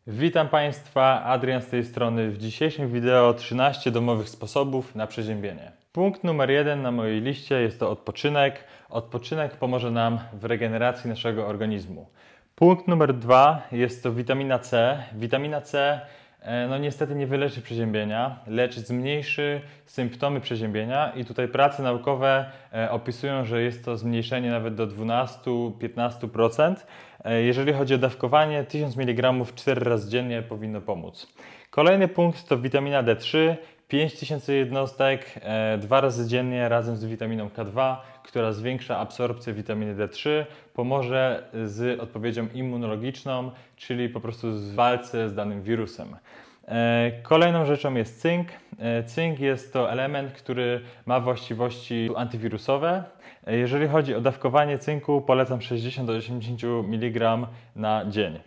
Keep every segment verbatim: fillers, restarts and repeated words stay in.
Witam Państwa, Adrian z tej strony. W dzisiejszym wideo trzynaście domowych sposobów na przeziębienie. Punkt numer jeden na mojej liście jest to odpoczynek. Odpoczynek pomoże nam w regeneracji naszego organizmu. Punkt numer dwa jest to witamina C. Witamina C no niestety nie wyleczy przeziębienia, lecz zmniejszy symptomy przeziębienia i tutaj prace naukowe opisują, że jest to zmniejszenie nawet do dwanaście do piętnastu procent. Jeżeli chodzi o dawkowanie, tysiąc miligramów cztery razy dziennie powinno pomóc. Kolejny punkt to witamina D trzy, pięć tysięcy jednostek dwa razy dziennie razem z witaminą K dwa, która zwiększa absorpcję witaminy D trzy, pomoże z odpowiedzią immunologiczną, czyli po prostu w walce z danym wirusem. Kolejną rzeczą jest cynk. Cynk jest to element, który ma właściwości antywirusowe. Jeżeli chodzi o dawkowanie cynku, polecam sześćdziesiąt do osiemdziesięciu miligramów na dzień.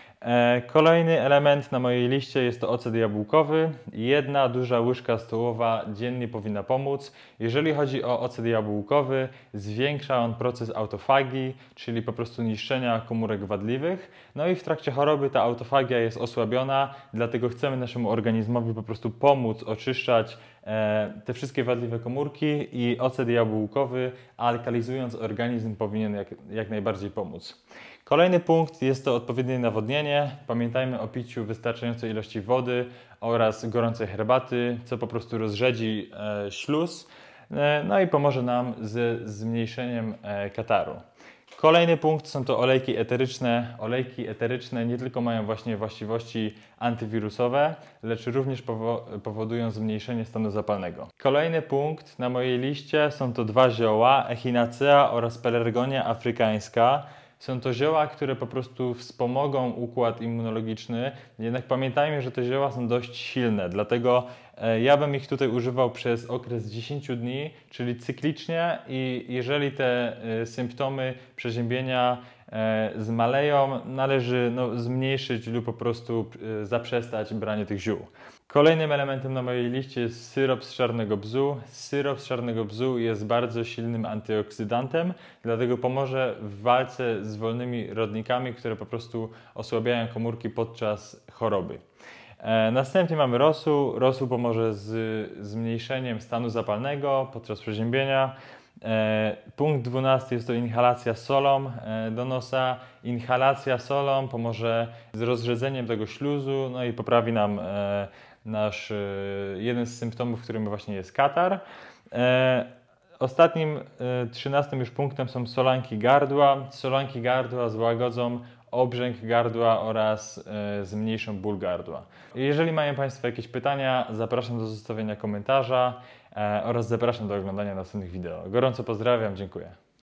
Kolejny element na mojej liście jest to ocet jabłkowy. Jedna duża łyżka stołowa dziennie powinna pomóc. Jeżeli chodzi o ocet jabłkowy, zwiększa on proces autofagii, czyli po prostu niszczenia komórek wadliwych. No i w trakcie choroby ta autofagia jest osłabiona, dlatego chcemy naszemu organizmowi po prostu pomóc oczyszczać te wszystkie wadliwe komórki i ocet jabłkowy, alkalizując organizm, powinien jak, jak najbardziej pomóc. Kolejny punkt jest to odpowiednie nawodnienie. Pamiętajmy o piciu wystarczającej ilości wody oraz gorącej herbaty, co po prostu rozrzedzi e, śluz, e, no i pomoże nam z zmniejszeniem e, kataru. Kolejny punkt są to olejki eteryczne. Olejki eteryczne nie tylko mają właśnie właściwości antywirusowe, lecz również powodują zmniejszenie stanu zapalnego. Kolejny punkt na mojej liście są to dwa zioła, echinacea oraz pelargonia afrykańska. Są to zioła, które po prostu wspomogą układ immunologiczny, jednak pamiętajmy, że te zioła są dość silne, dlatego ja bym ich tutaj używał przez okres dziesięciu dni, czyli cyklicznie, i jeżeli te symptomy przeziębienia zmaleją, należy no, zmniejszyć lub po prostu zaprzestać brania tych ziół. Kolejnym elementem na mojej liście jest syrop z czarnego bzu. Syrop z czarnego bzu jest bardzo silnym antyoksydantem, dlatego pomoże w walce z wolnymi rodnikami, które po prostu osłabiają komórki podczas choroby. E, następnie mamy rosół. Rosół pomoże z zmniejszeniem stanu zapalnego podczas przeziębienia. E, punkt dwunasty jest to inhalacja solą e, do nosa. Inhalacja solą pomoże z rozrzedzeniem tego śluzu, no i poprawi nam e, nasz e, jeden z symptomów, którym właśnie jest katar. E, ostatnim, e, trzynastym już punktem są solanki gardła. Solanki gardła złagodzą obrzęk gardła oraz e, zmniejszą ból gardła. Jeżeli mają Państwo jakieś pytania, zapraszam do zostawienia komentarza e, oraz zapraszam do oglądania następnych wideo. Gorąco pozdrawiam, dziękuję.